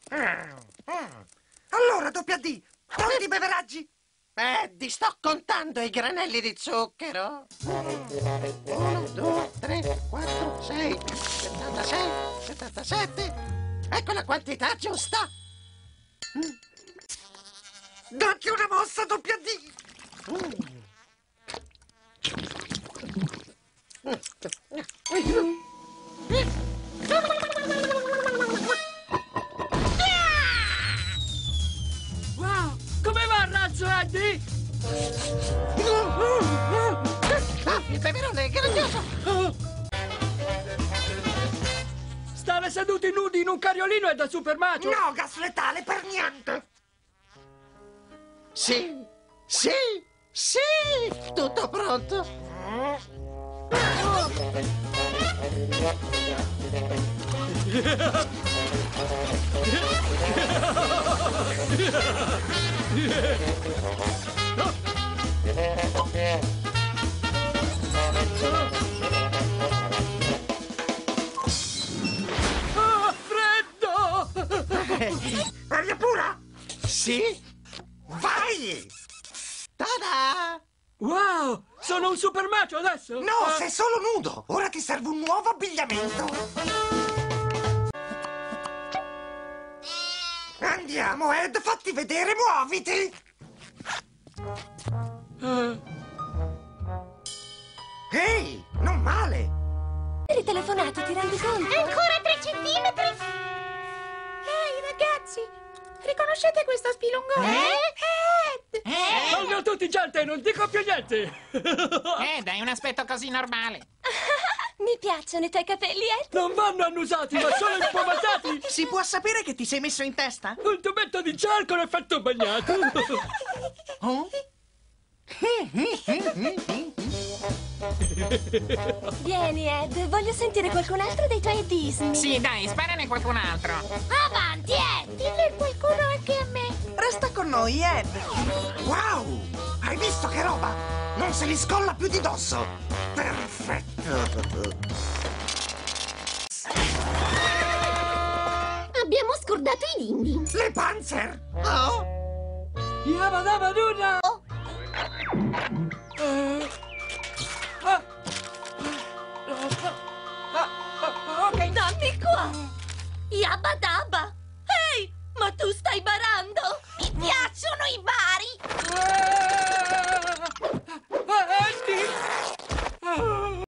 Allora, WD, quanti beveraggi? Eddie, sto contando i granelli di zucchero. 1, 2, 3, 4, 6, 76, 77. Ecco la quantità giusta. Dacci una mossa, WD. Wow, come va il razzo, Eddie? Il peperone è grandioso. Stare seduti nudi in un cariolino è da super macio. No, gas letale per niente. Sì, sì, sì. Tutto pronto. Ah, freddo! Aria pura? Sì. Vai! Ta-da! Wow, sono un super macio adesso? No, sei solo nudo. Ora ti serve un nuovo abbigliamento. Andiamo, Ed, fatti vedere, muoviti! Ehi, non male! Eri telefonato, ti rendi conto? Ancora 3 centimetri? Ehi, ragazzi! Riconoscete questo spilungone? Ed! Salve a tutti, gente, non dico più niente. Dai un aspetto così normale. Mi piacciono i tuoi capelli, Ed. Non vanno annusati, ma solo infumatati. Si può sapere che ti sei messo in testa? Un tubetto di gel con effetto bagnato. Oh? Vieni, Ed, voglio sentire qualcun altro dei tuoi Disney. Sì, dai, sparane qualcun altro. Avanti, Ed! Dillo qualcuno anche a me! Resta con noi, Ed. Wow! Hai visto che roba? Non se li scolla più di dosso! Perfetto! Abbiamo scordato i dindi! Le Panzer! Oh! Yabba dabba duna. Ok, dammi qua! Yabba dabba! Ehi, ma tu stai ballando?